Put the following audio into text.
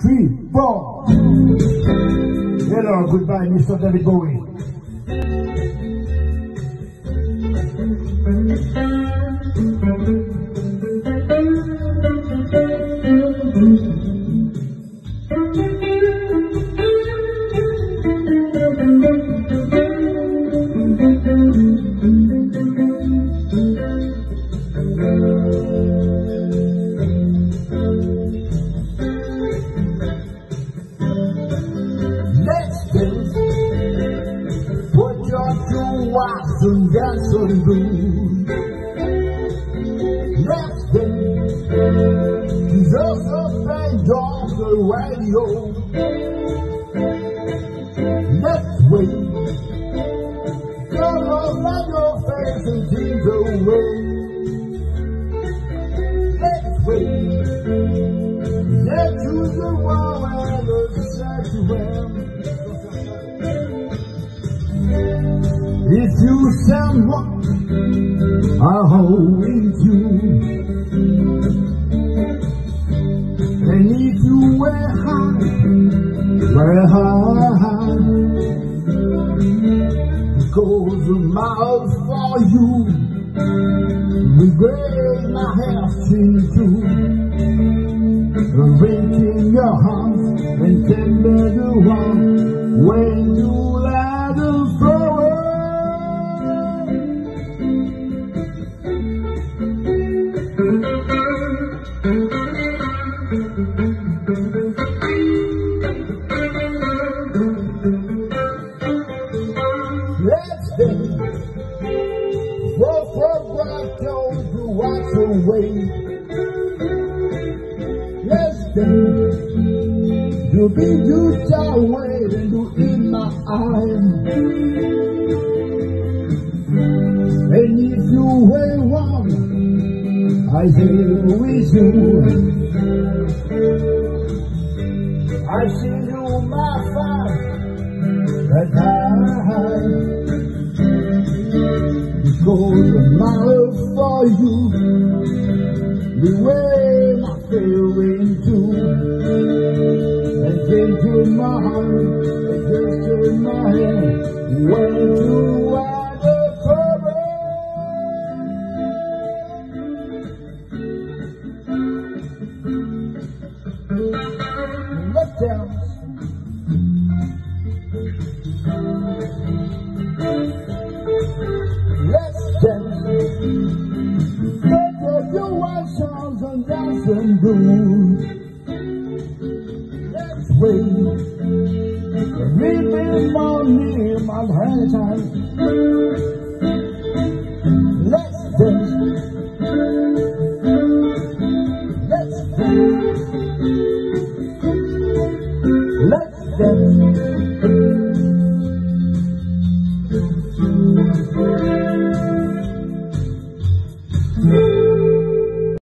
3, 4. Hello, goodbye, Mr. David Bowie. Put your two wives and dance on the blue. Next day, Jesus opened on the radio. Next week, come on, let your face and keep away. Next week, yeah, choose the one and the sanctuary. If you someone are holding you, and if you wear high, because my love for you, we break my heart into, breaking your heart and tender the one when you let them throw it. Let's dance, for what told you walk away. Let's dance, you be used away and you in my eyes. And if you were one, I say with you. I sing you my fight that I, because of my love for you, the way my feeling too, and came to my heart, and just in my hand, when you are the trouble. Let's dance. Let's dance. Let your white songs and dance and blues. Let's wait. Leave me morning, my hand. Let's dance. Let's dance. Let's dance.